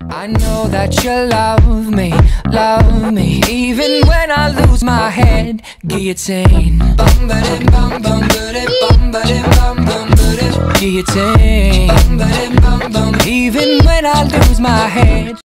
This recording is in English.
I know that you love me, even when I lose my head. Guillotine, bum ba dim bum bum ba dim bum bum ba dim. Guillotine, bum ba dim bum bum. Even when I lose my head.